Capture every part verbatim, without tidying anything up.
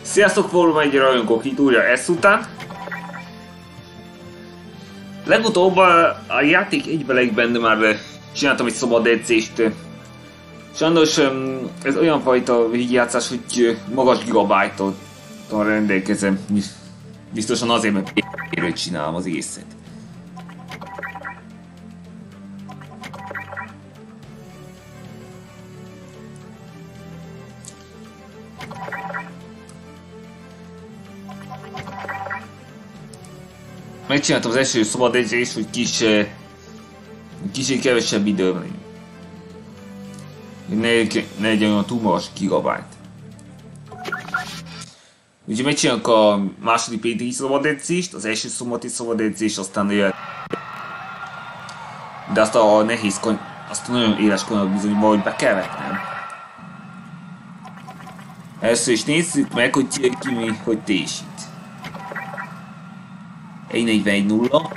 Sziasztok, Volume egy rajongók itt újra ezt után. Legutóbb a játék egybelegben már csináltam egy szabad edzést. Sajnos ez olyan fajta végigjátszás, hogy magas gigabájttal rendelkezem. Biztosan azért, mert például csinálom az egészet. Megcsináltam az első szabad edzést, hogy kis, kicsit kevesebb időben legyen. Ne, ne legyen olyan túl magas gigabájt. Úgyhogy megcsinálok a második pénteki szabad edzést, az első szombati szabad edzést, aztán olyan... De azt a nehéz kony... azt a nagyon éles kanyart bizony valahogy be kell vetnem. Először is nézzük meg, hogy ki mi, hogy teljesít. egy negyvenegy nulla,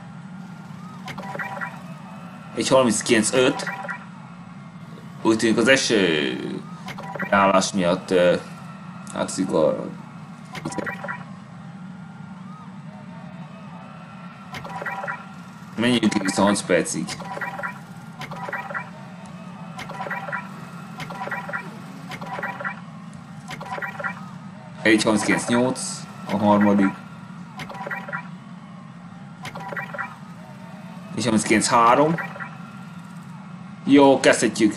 egy harminckilenc öt. Úgy tűnik az első állás miatt uh, látszik a... Menjünk ki harminc percig. egy harminckilenc nyolc a harmadik. egy harminckilenc három. Jó, kezdhetjük.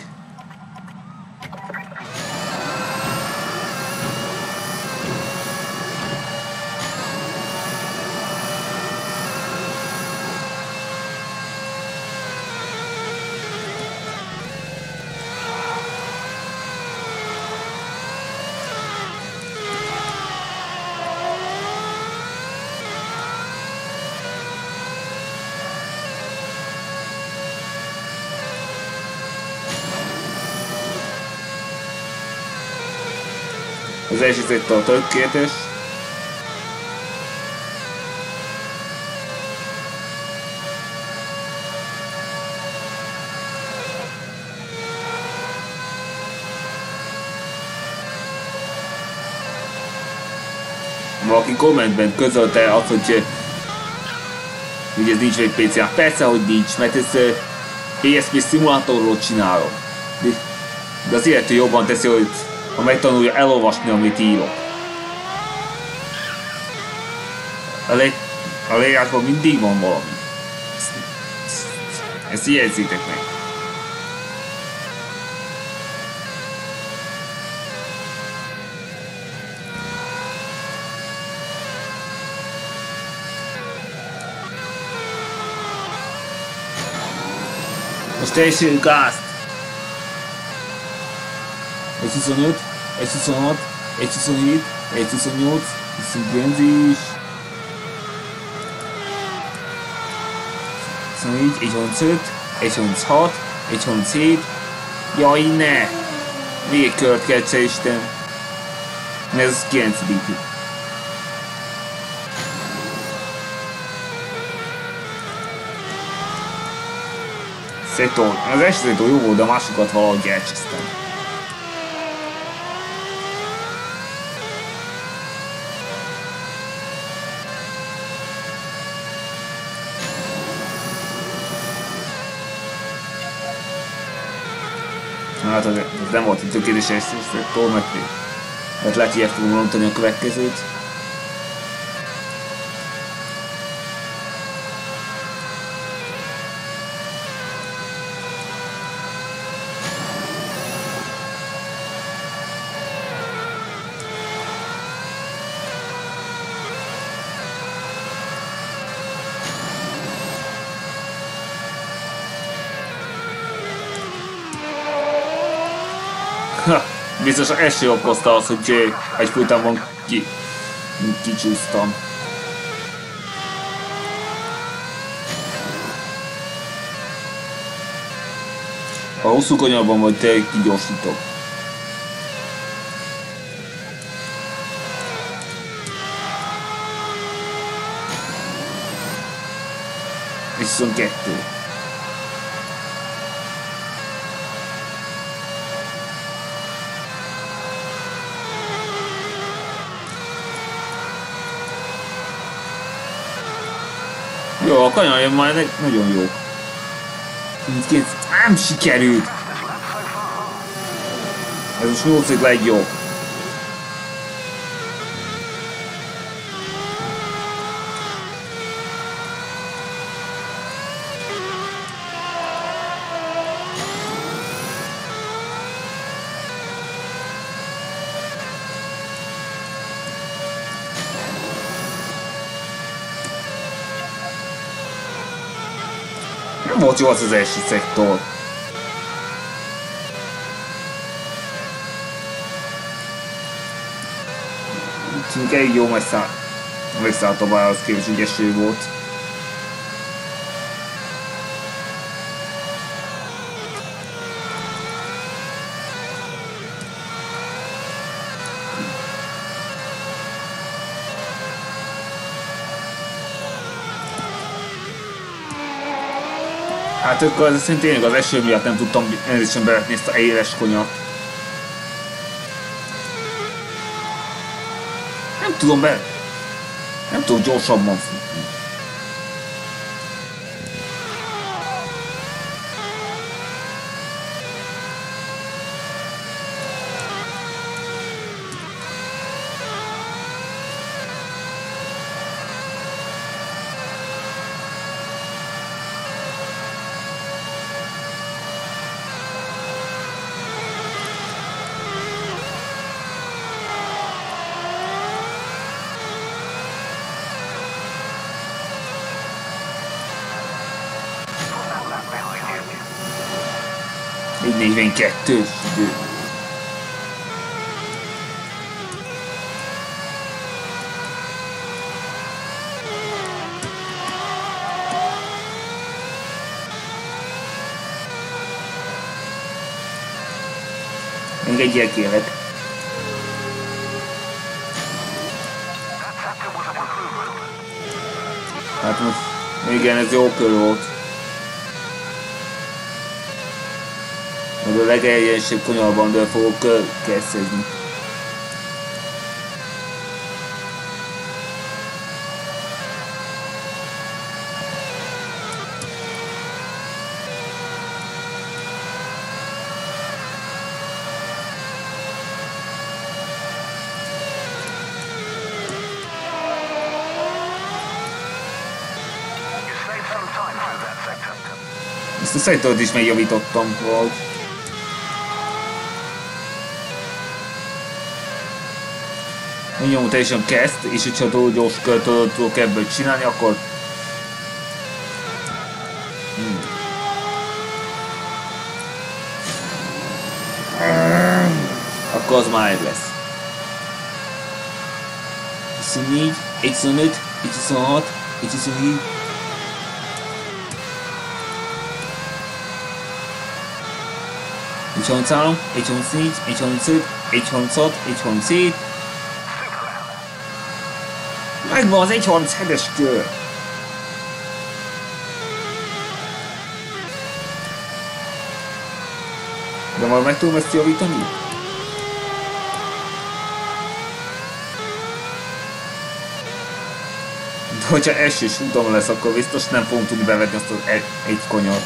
Az első szett a tökéletes. Valaki kommentben közölte azt, hogy ugye ez nincs egy pé cé. Persze, hogy nincs, mert ez pé es pé szimulátorról csinálom. De, de az illető jobban teszi, hogy ha megtanulja elolvasni, amit írok. A, le a leírásban mindig van valami. Ezt, ezt, ezt jegyzitek meg. Most teljesítjük gázt! egy huszonöt, egy huszonhat, egy huszonhét, egy huszonnyolc, huszonkilenc is. huszonnégy, egy harmincöt, egy harminchat, egy harminchét. Jaj, ne! Még egy kört kell cseréstem. Ez a kilencedik. Szetó. Az első szetó jó volt, de a másokat valahogy elcsesztem. Hát az, az nem volt egy tökéletes esetől, mert, mert lehet, hogy el fogom rontani a következőt. Biztos az első okozta az, hogy egy folytában ki, kicsúsztam. A hosszú kanyarban vagy te kigyorsítok. huszonkettő. Jó, a kanyarja majd nagyon jó. Mindként nem sikerült. Ez most nyolcadik legjobb. Nem volt jó az az első szektor. Úgyhogy elég jó messze megszállt a bához képest ügyeső volt. Hát akkor az szerint tényleg az eső miatt nem tudtam rendesen bevetni ezt a éles konyat. Nem tudom be... Nem tudom gyorsabban futni. Egy negyvenkettős idő. Még egy ilyen kérlek. Hát most igen, ez jó kör volt. A legeljesebb konyolban, de fogok kezdeni. Ezt a szektort is megjavítottam valahogy. Nyomó teljesen kezd, és hogyha túl gyors kört tudok ebből csinálni, akkor... Hmm. Akkor az már egy lesz. huszonnégy, huszonöt, huszonhat, huszonnégy... huszonhárom, huszonnégy, huszonöt, huszonhat, huszonhét... Megvan az egy harminchetes kör! De majd meg tudom ezt javítani? De hogyha esős úton lesz, akkor biztos nem fogom tudni bevetni azt az egy, egy konyat.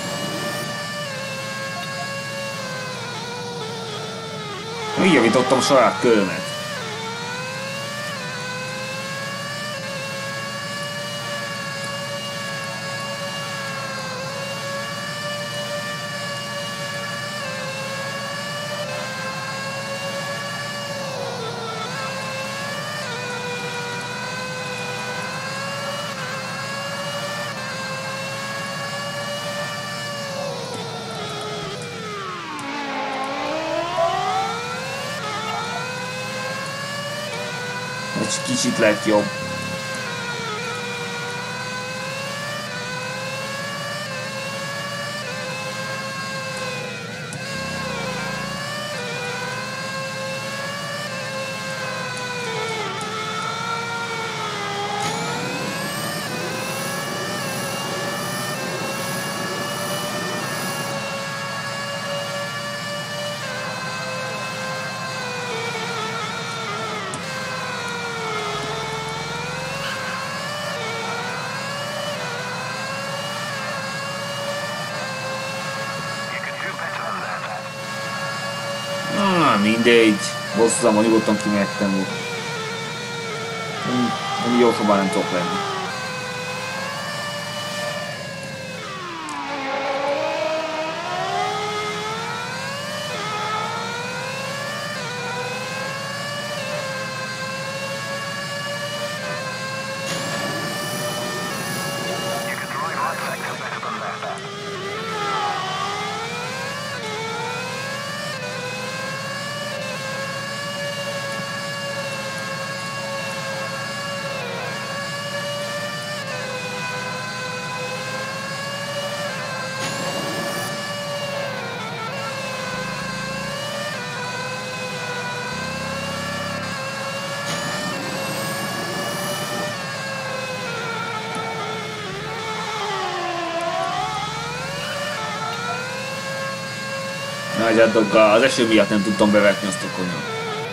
Megjavítottam a saját körömet. Egy kicsit lett jobb. mindegy, bosszúzamban nyugodtan kimehettem volna. Nem jó szobán nem tudok lenni. Nagyjátok, az eső miatt nem tudtam bevetni azt a konyat.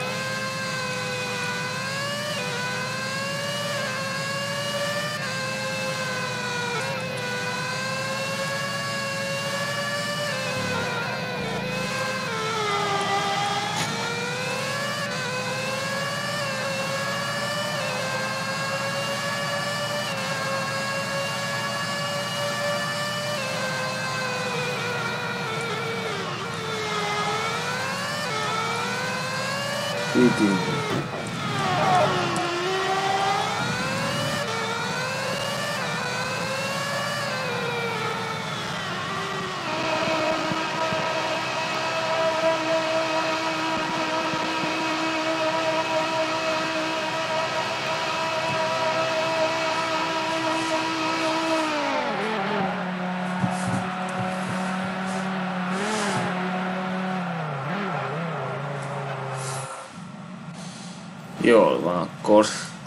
Jól van akkor.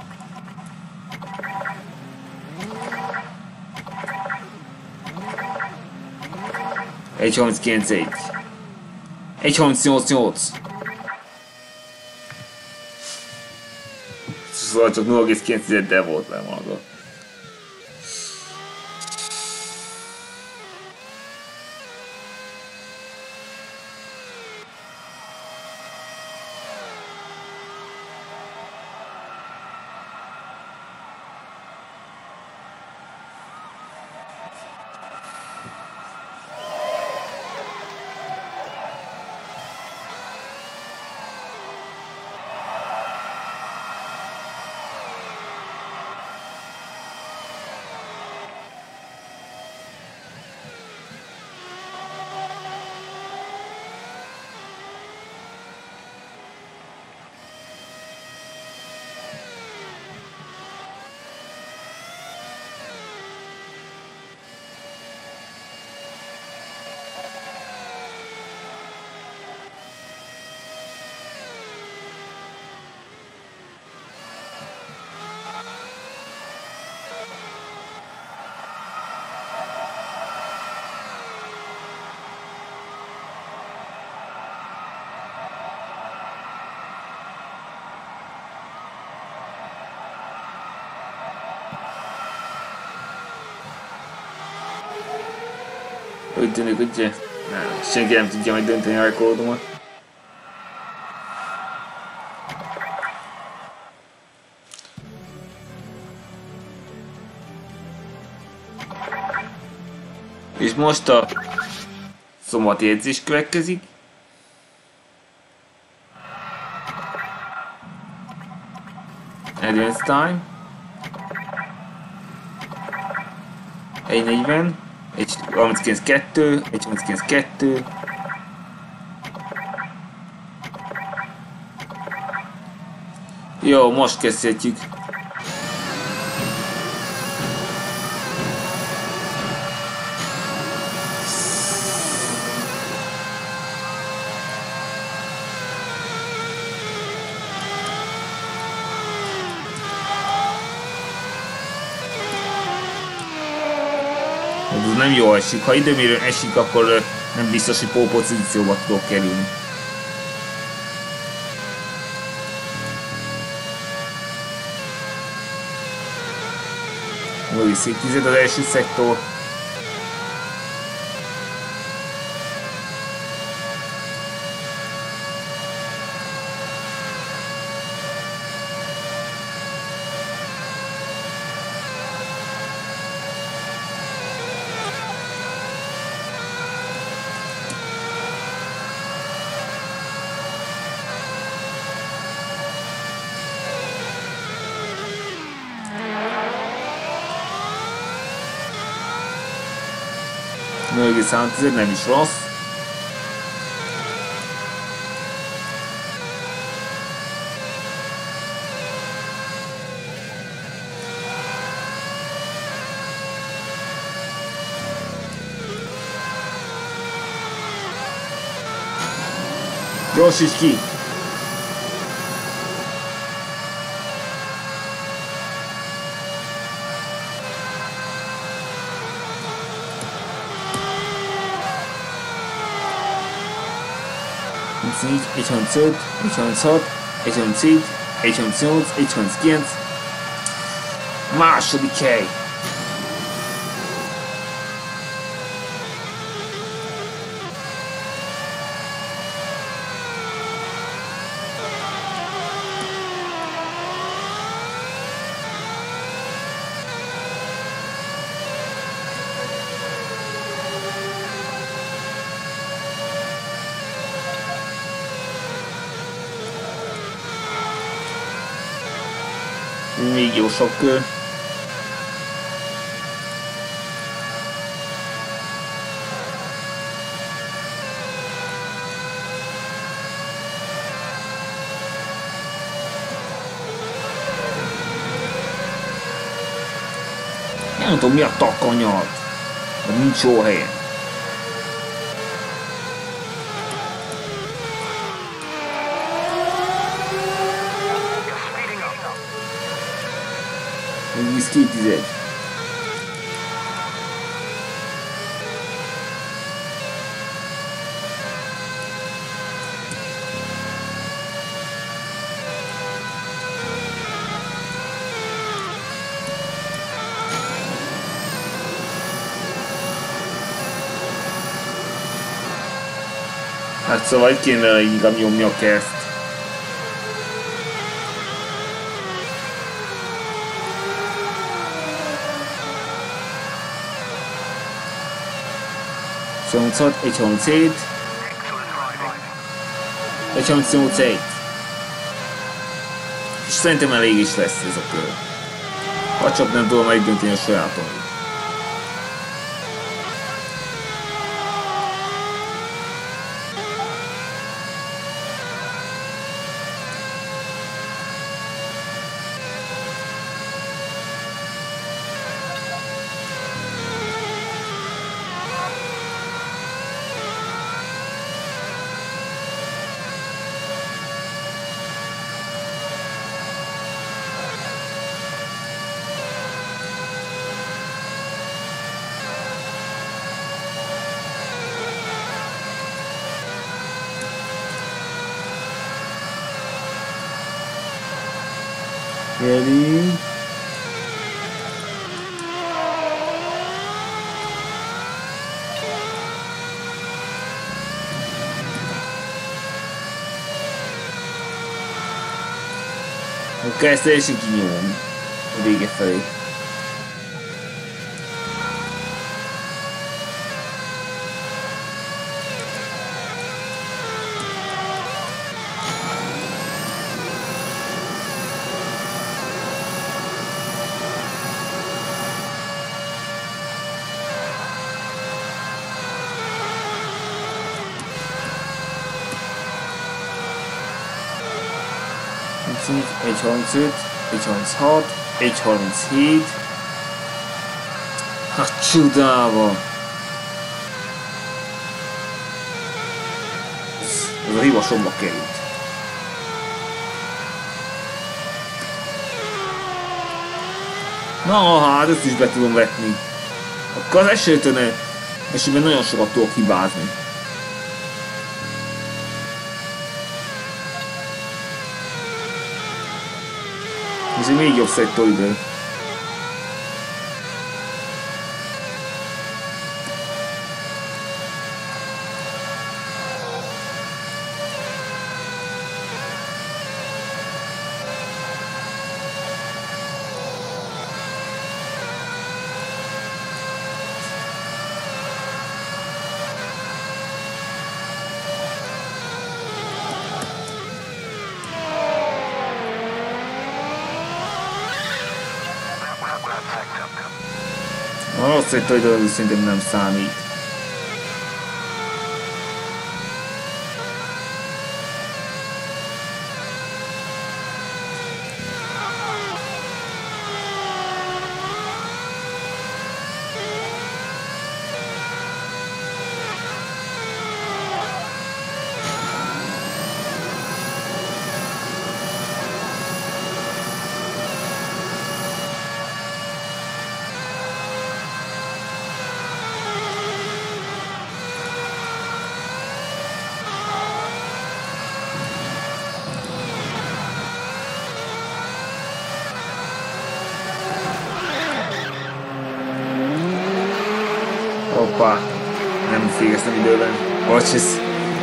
egy harminckilenc egy. egy harmincnyolc nyolc. Szóval csak nulla egész kilenc volt le maga. Úgy tűnik, hogy nem, senki nem tudja majd dönteni a rekordomat. És most a szombati edzés következik. Advance time. egy negyven. egy harminckilenc kettő, egy harminckilenc kettő. Jó, most kezdhetjük. Ez nem jól esik. Ha időmérőn esik, akkor nem biztos, hogy pólpozícióba tudok kerülni. Úgy szétized az első szektor. nulla egész három nem is rossz. Gyorsíts ki! harmincnégy, egy harmincöt, egy harminchat, egy harminchét, egy harmincnyolc, egy harminckilenc. Második hely! Még jó sok kör. Nem tudom mi a takanyag, de nincs jó helyen. Egész két tized. Hát szóval itt kéne inkább nyomni a kerszt. harminchat, egy harminchét, egy harmincnyolc, egy. És szerintem elég is lesz ez a kör. Ha csak nem tudom megdönteni a sajátomit. Ready? Akkor ezt teljesen kinyomom a vége felé. egy harmincöt, egy harminchat, egy harminchét. Hát csodába! Ez, ez a hiba somba került. Na hát ezt is be tudom vetni. Akkor az esélytől esetben nagyon sokat tudok hibázni. Ez egy még jobb szektoridő. Azt mondta, hogy szerintem nem számít. Hoppá! Nem végeztem időben. Bocs, ez...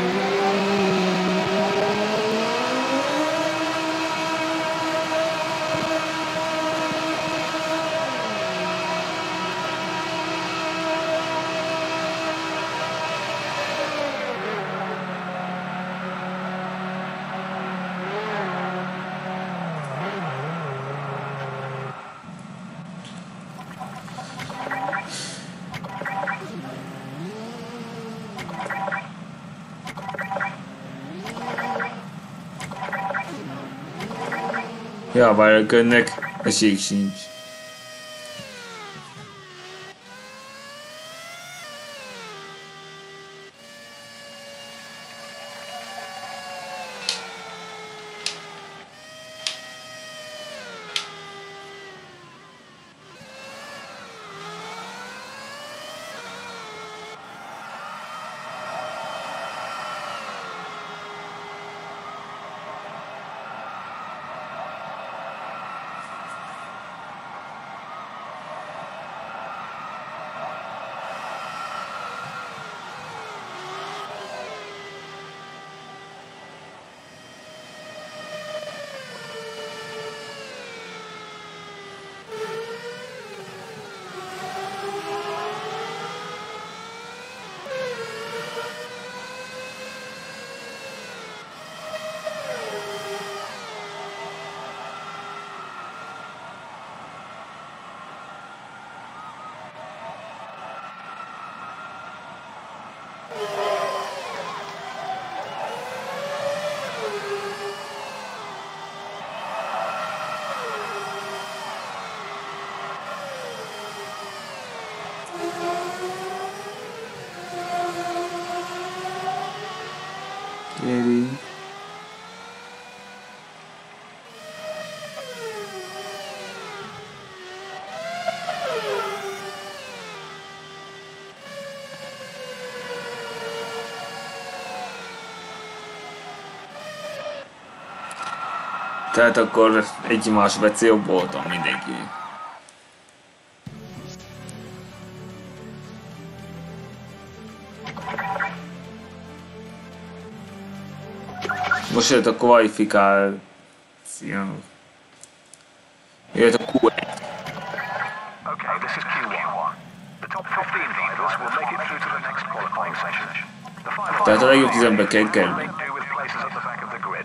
Ja, bár önnek esély sincs. Gyerünk. Tehát akkor egy másodperc jobb voltam mindenki. Most jött a kvalifikáció. Jött a Q egy. Okay, this is Q one. The top fifteen drivers will make it through to the next qualifying session. The final Tehát a legjobb tízembe kell kerülni. do with places at the back of the grid.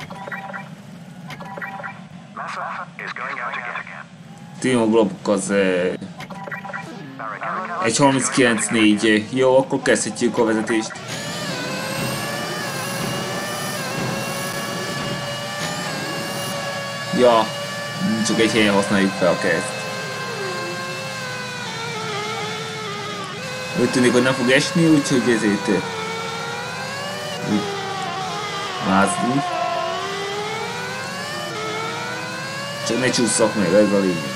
Massa is going out again. Timo Glock az eh, egy harminckilenc négy. Jó, akkor kezdhetjük a vezetést. Ja, csak egy helyen használjuk fel a kereszt. Úgy tűnik, hogy nem fog esni, úgyhogy ezért úgy mázni. Csak ne csúszak meg, ez a lényeg.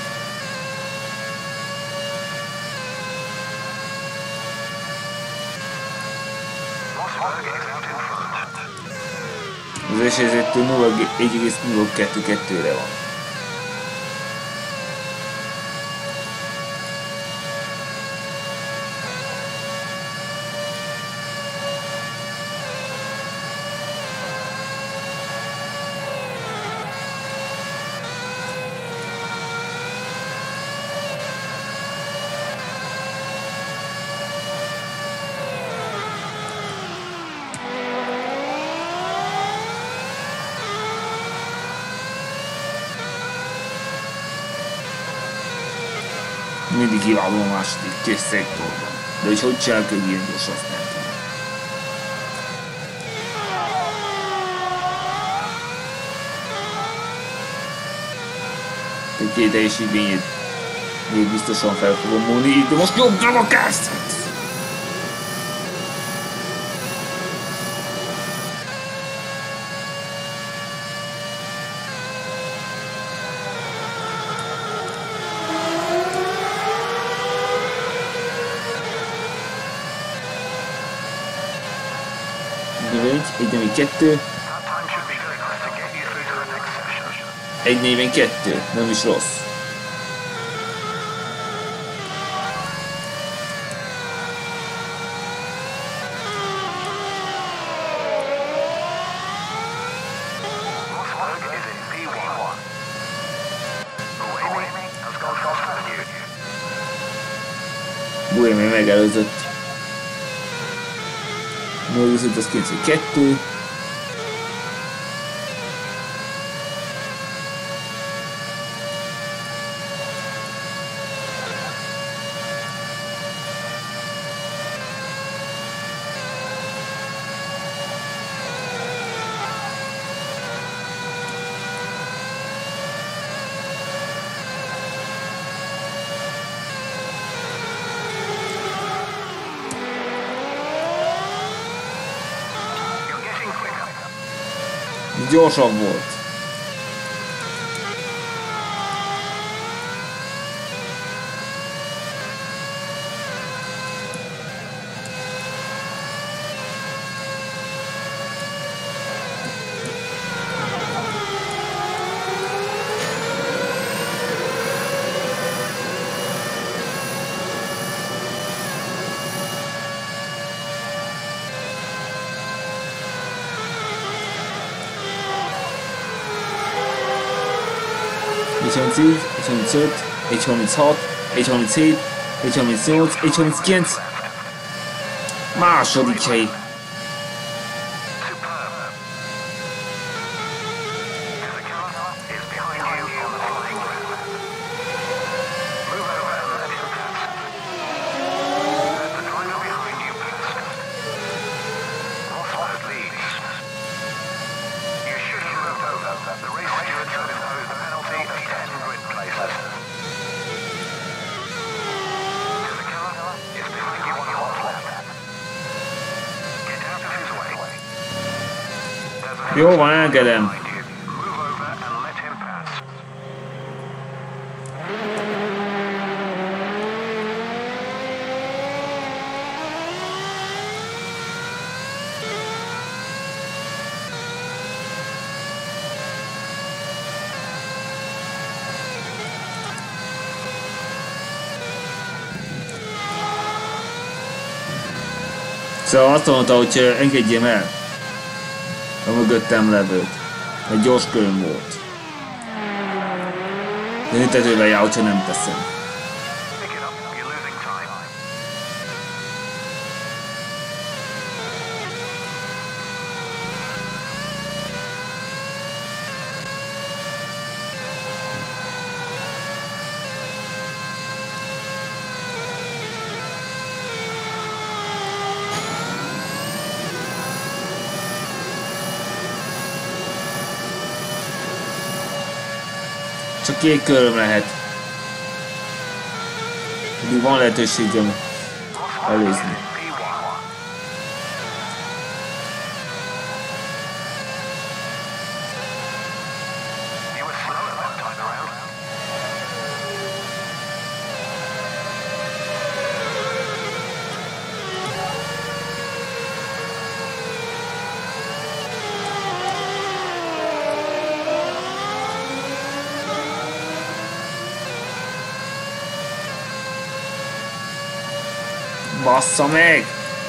Az esélyzettől nulla egész nulla kettő kettőre van. Mindig kiváló a második kis szektorban. De hogy hogy csinálják egy ilyen gyors, azt nem tudom. Egy két teljesítményét még biztosan fel fogom múlni, de most jobbra a kezdet! egy negyvenkettő, egy negyvenkettő, nem is rossz. Buemi megelőzött. nyolcszázkilencvenkettő. Gyorsabb volt. egy harmincnégy, egy harmincöt, egy harminchat, egy harminchét, egy harmincnyolc, egy harminckilenc. Második hely. Jó van, engedem. Szóval azt mondta, hogy engedjem el a mögöttem levőt. Egy gyors köröm volt. De büntetővel jár, hogyha nem teszem. Csak két köröm lehet. Még van lehetőségem előzni. Bassza meg!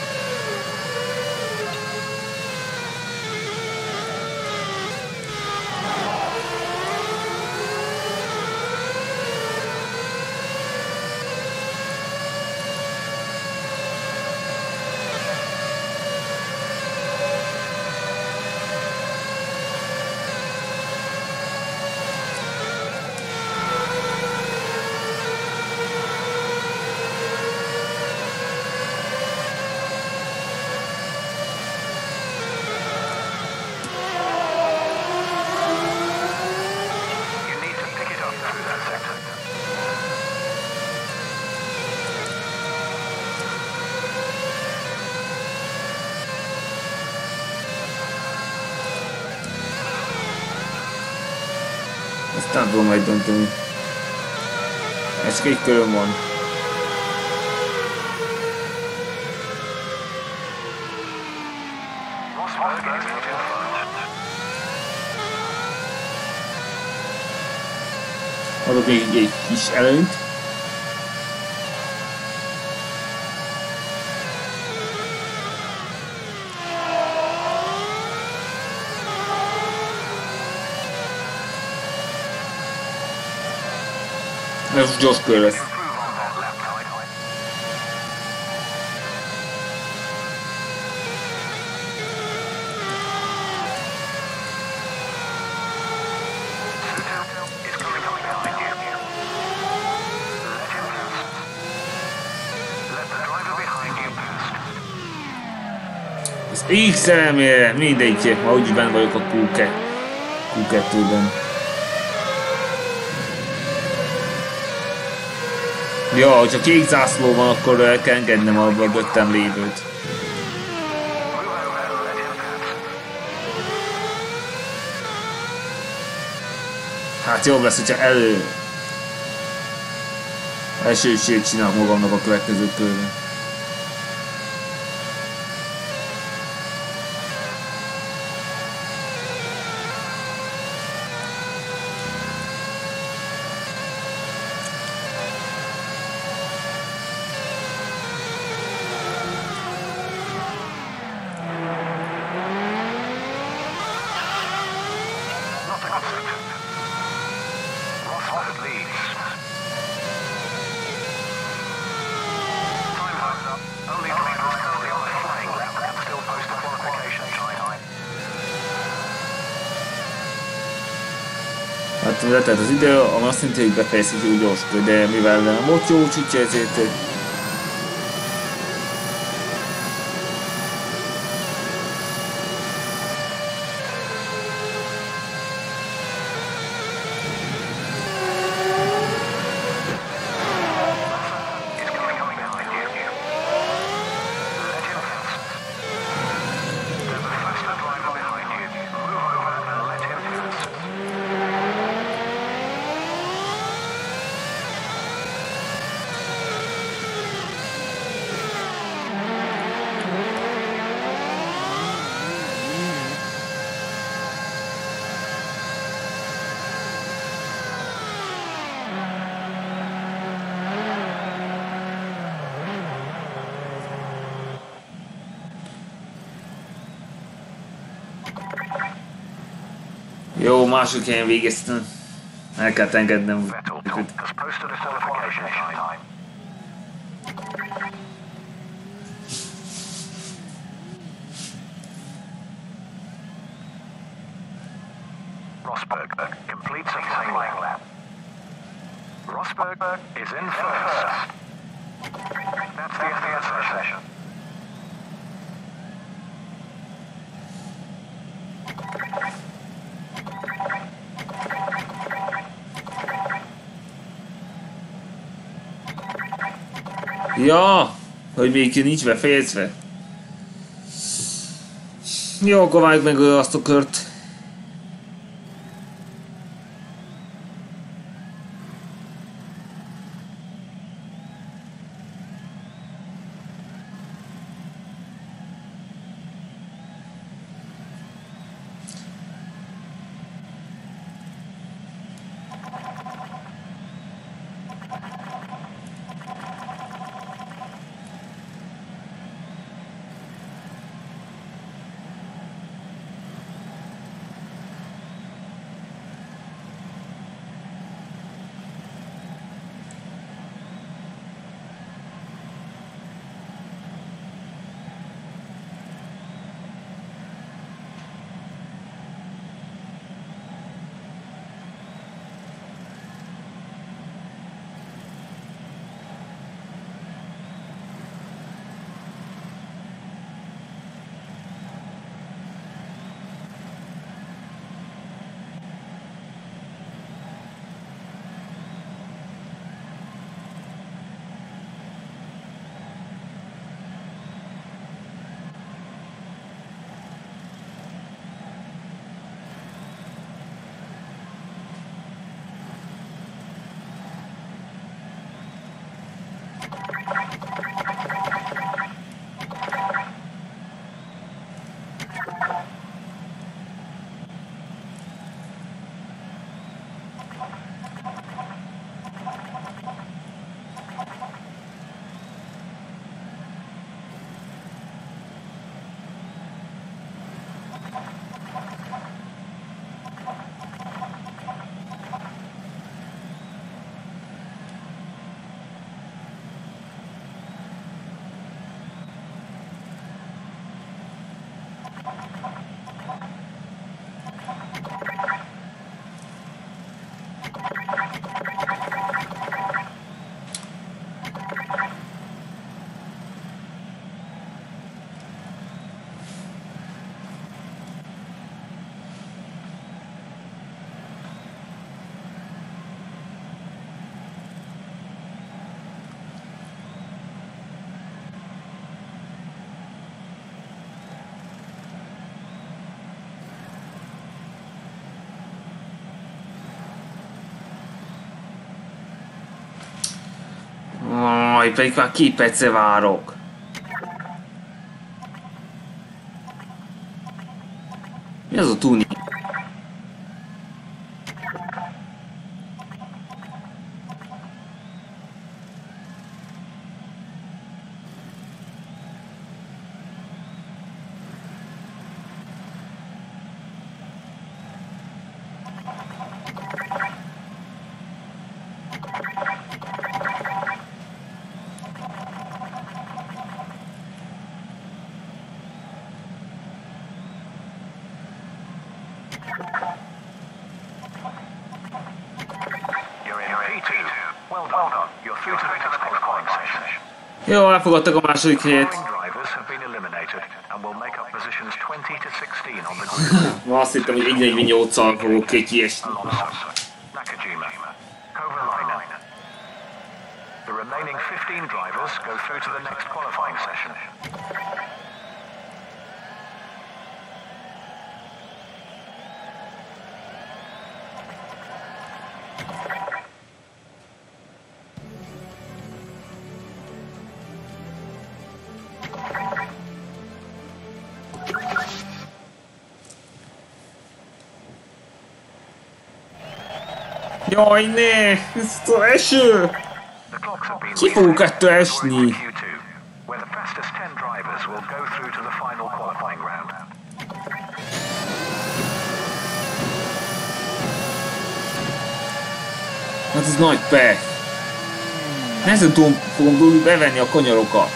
Ezt nem tudom majd dönteni. Ez csak egy köröm van. Adok még egy kis előnyt. Ez gyors kör lesz. Az X elmére, mindegy, ma úgyis benne vagyok a Q kettőben. Ja, hogyha kék zászló van, akkor el kell engednem a mögöttem lévőt. Hát jobb lesz, hogyha elő... elsőséget csinálok magamnak a következő körben. Tehát az idő, ami azt jelenti, hogy befejezhetjük gyors, de mivel nem volt jó, úgyhogy ezért jó, másik helyen végeztem. El kell engednem. Rosberg completes a final lap. Rosberg is in first. That's the end of the session. Ja, hogy még nincs befejezve. Jó, akkor várjuk meg azt a kört. Jaj, pedig már két perce várok. Mi az a tuning? Jó, elfogadtak a második helyet. Ma azt hittem, hogy egy negyvennyolccal fogok kiesni. The remaining fifteen drivers go through to the next qualifying session. Jaj, ne! Ez az eső! Ki fogunk ettől esni? Hát ez nagy pech. Nehezen tudom, fogom tudni bevenni a kanyarokat.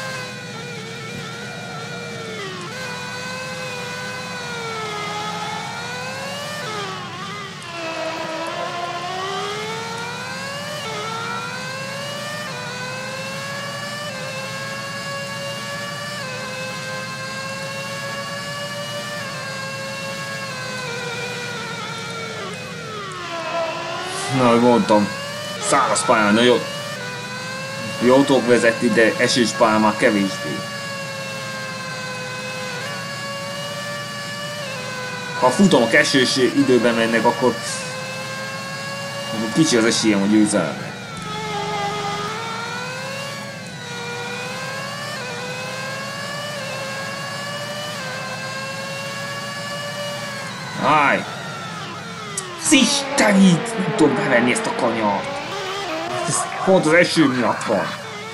Na, ahogy mondtam, száraz pályán nagyon jó autók vezetni, de esős pályán már kevésbé. Ha a futamok esős időben mennek, akkor, akkor kicsi az esélyem, hogy győzelem. Állj! Istenit! Nem tudom bevenni ezt a kanyart. Ez pont az eső miatt van.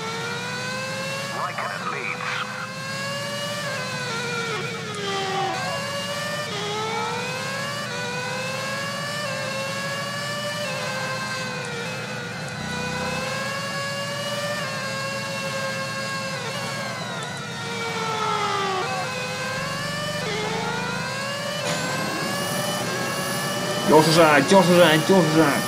Gyorsaság, gyorsaság, gyorsaság!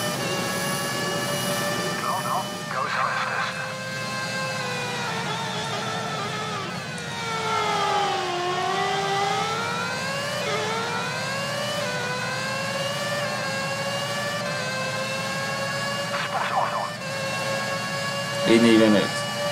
négy negyvenöt.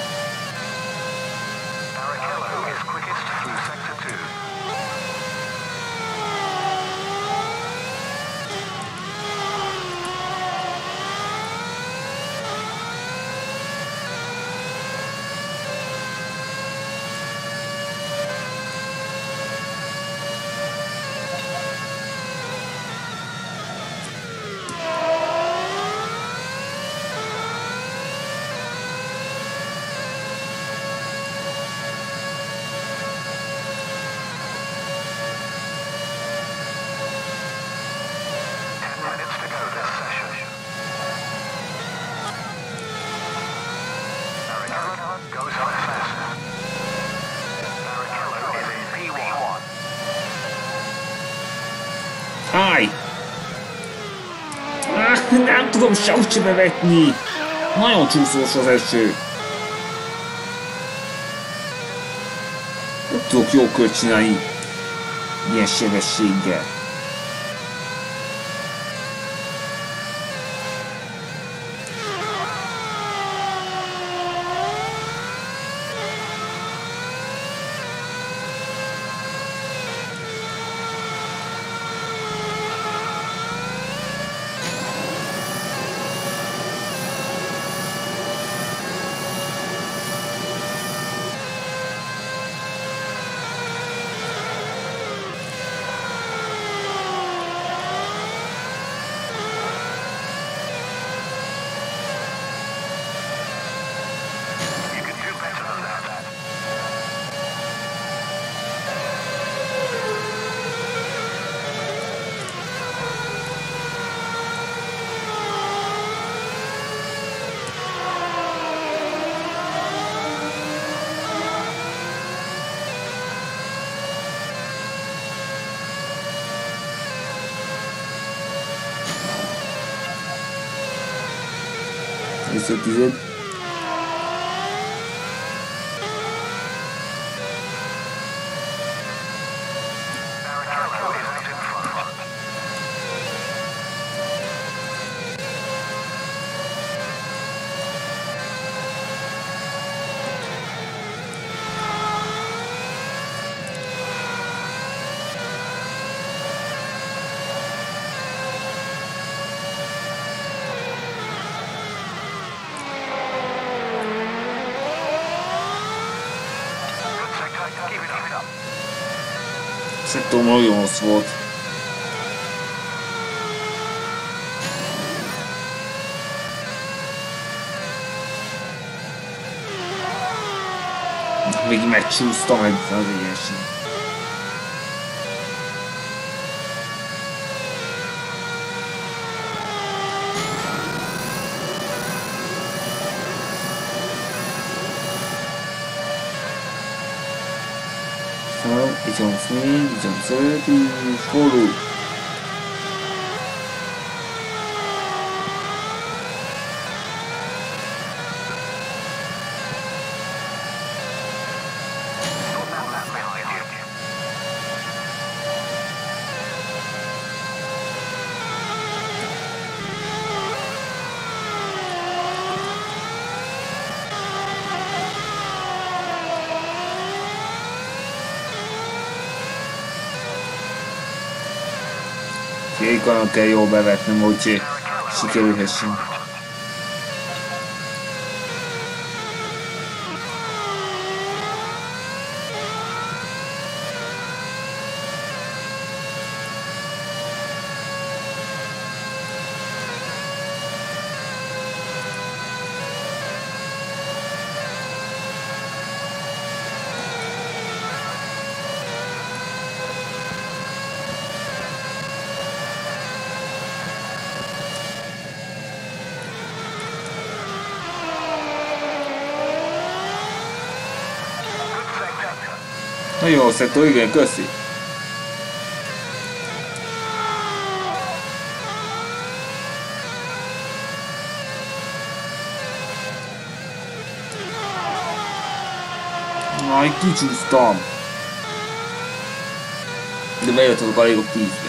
Állj! Ah, nem tudom sehogy se bevetni! Nagyon csúszós az eső. Nem tudok jó kört csinálni ilyen sebességgel. Visszatized. Szerintem nagyon rossz volt. Még megcsúsztam egy az ilyesmi. iszonysznégy, iszonyszöt és fordulj! Kékanon kell jól bevetnem, hogy sikerülhessen. Nagyon jó szektor, igen, köszi. Na, egy kicsúsztam. De bejöttek a légok tízbe.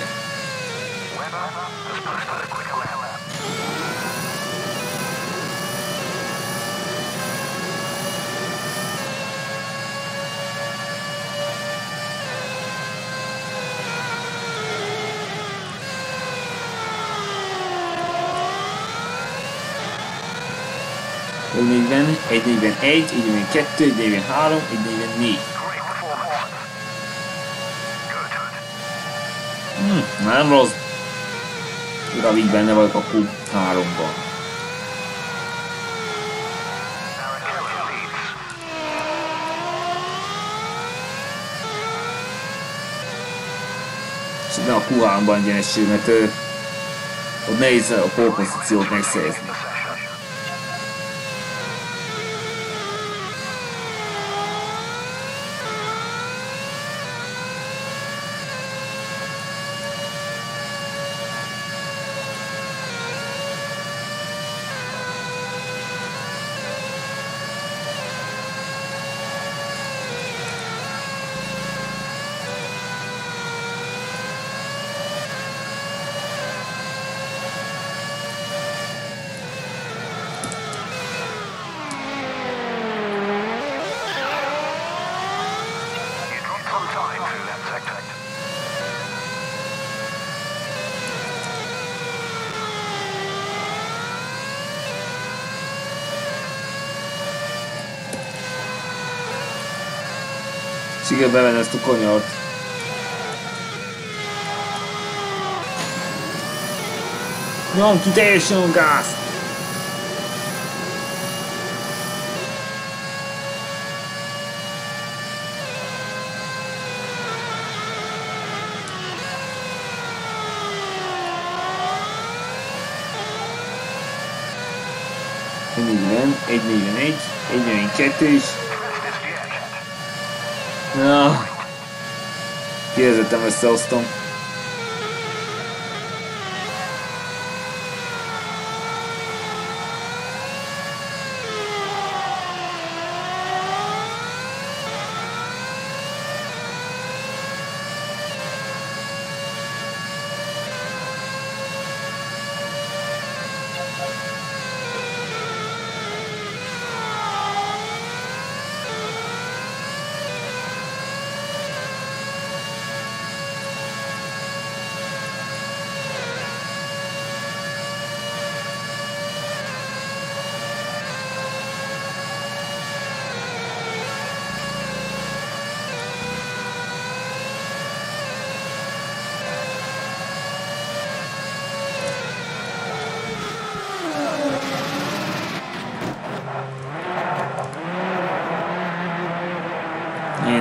egy negyven, egy negyvenegy, egy negyvenkettő, egy negyvenhárom, egy negyvennégy. Hm, nem rossz. Uram, így benne vagyok a Q háromban. És ne a Q háromban egyenesség, mert ö, ott nehéz a polpozíciót megszerezni. Sikerül bevenni ezt a konyart. Nyom ki teljesen a gázt! egy negyven, egy negyvenegy, egy negyvenkettő is. Na, kiérzettem, összehoztam.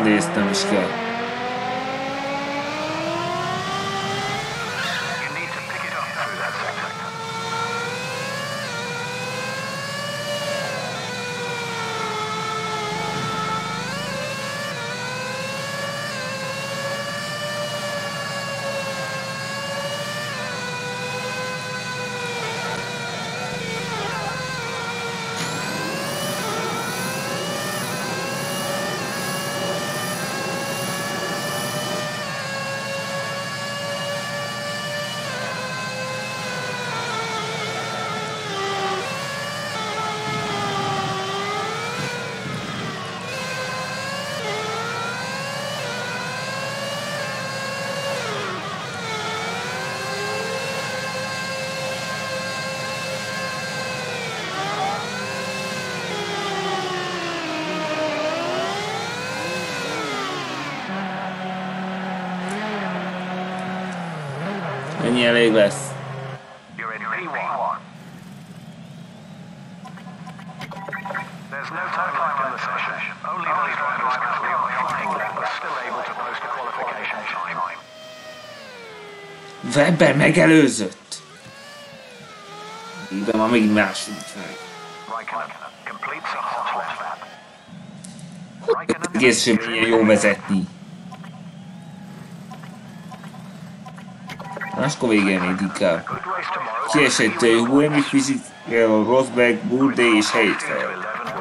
mindegy, ezt nem is kell. Ennyi elég lesz. You're in P one. There's no time left in the session. Only those drivers currently on the flying lap are still able to post a qualification time. Webber megelőzött. De már még második fel. Raikkonen completes a hot lap. Egész sem ilyen jó vezetni. Máskor végelnéd inkább. Kiesett Huemi Fizikel, Rosberg, Burde és Heidfeld.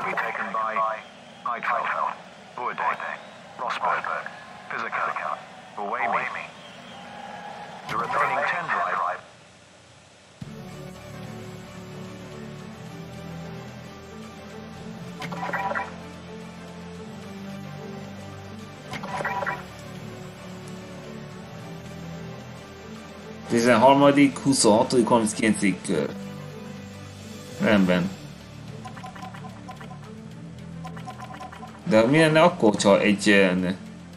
tizenharmadik, huszonhatodik, harminckilencedik kör. Rendben. De mi lenne akkor, ha egy ilyen...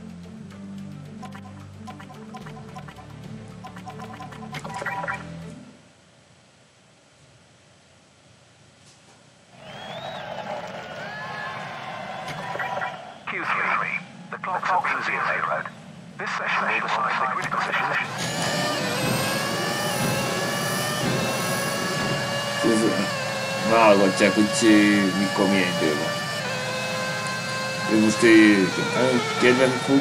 Válogatják, hogy mikor milyen idő van. Ez most kedvelni fog.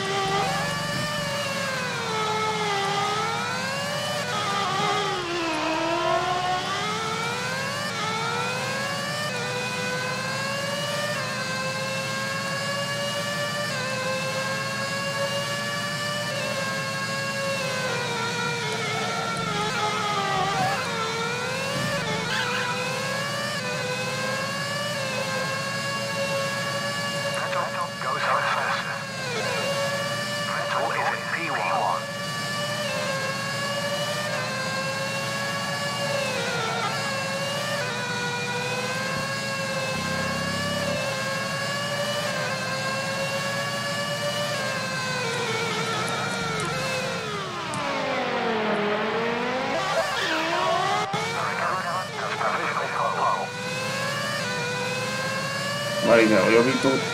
Marina javított.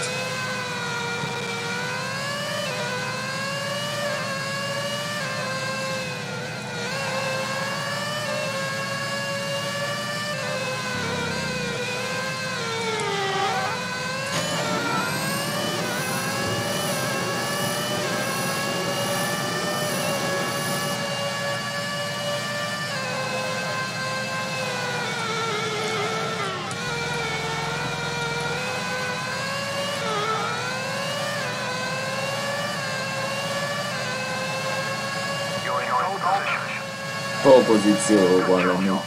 Pozícióban lenni.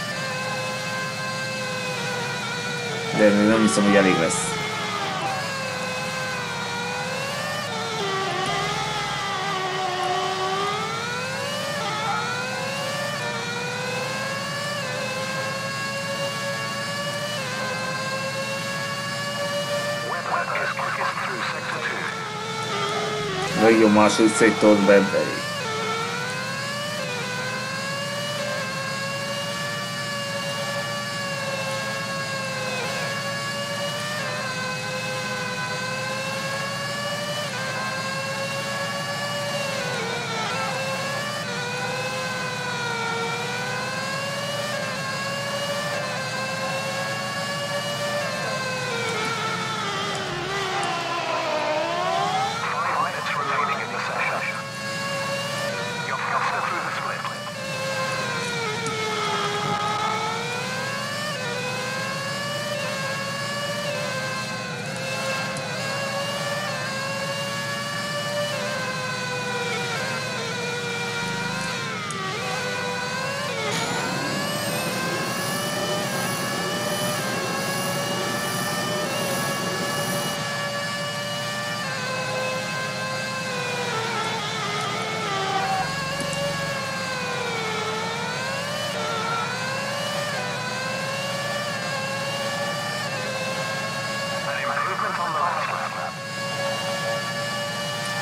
De még nem hiszem, hogy elég lesz. Legjobb második szektor Bentley.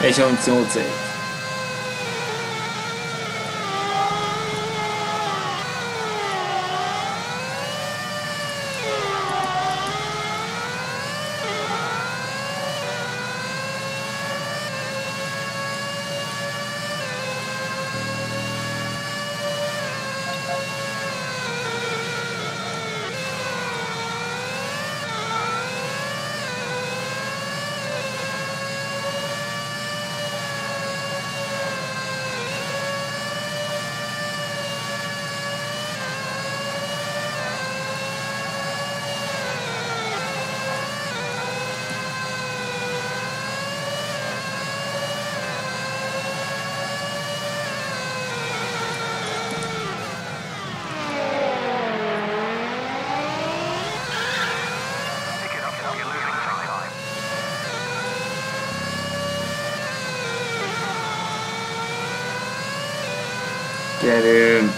egy harmincnyolc egy. Pick it up, you're losing time. Gyerünk!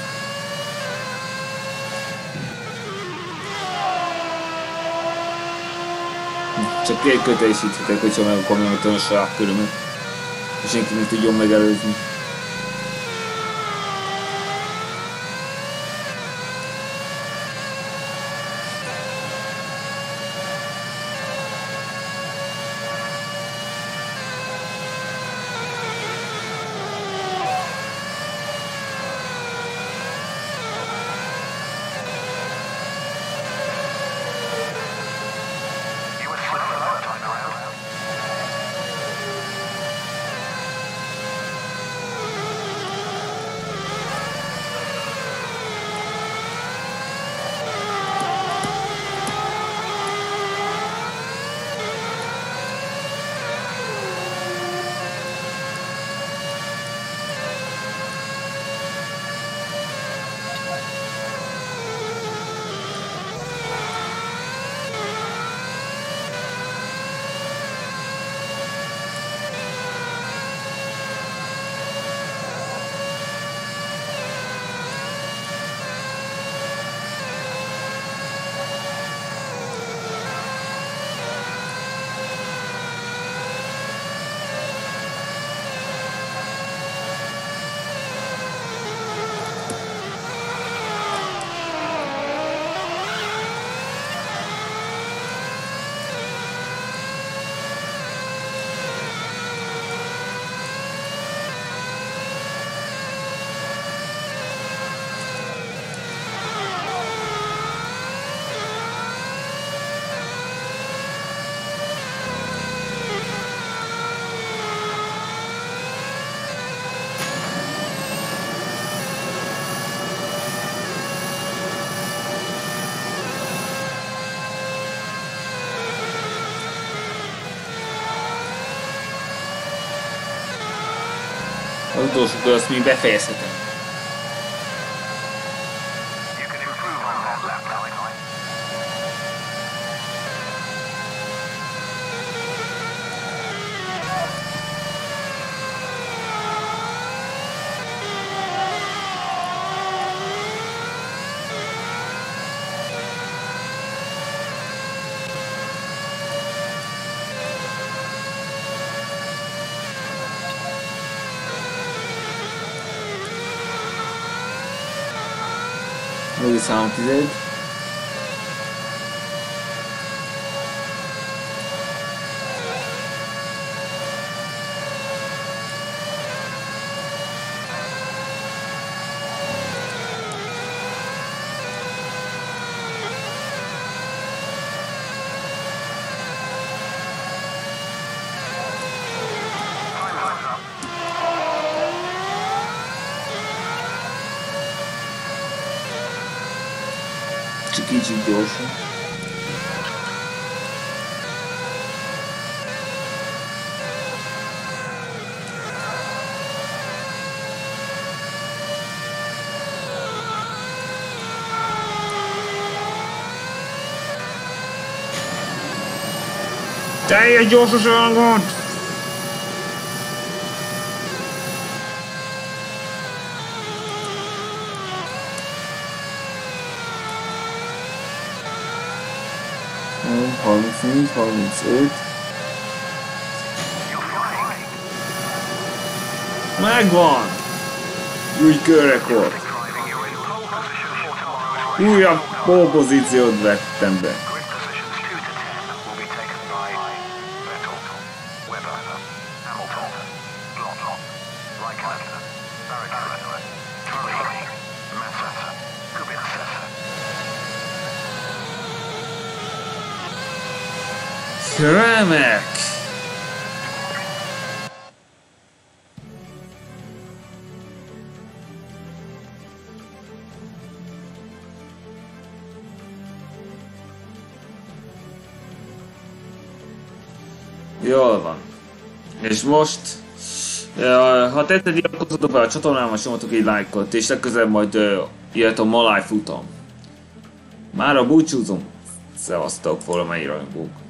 Csak kikötelesíthetek, hogyha meg akarom megtenni a saját körömet. És senki nem tudjon megelőzni. You were slower that time around. Az utolsó kör azt még befejezhetem. You can improve on that lap time. Rövid számtized. Time's up. Csak kicsit gyorsan. Teljes gyorsaságot! harmincnégy, harmincöt. You're flying. Megvan! Új körrekord. Újabb polpozíciót vettem be. Remek! Jól van. És most, ha tetted, iratkozzatok be a csatornámra, nyomatok egy lájkot, és legközelebb majd jöhet a Maláj futam. Mára búcsúzom. Szevasztok, valamelyik rajongók.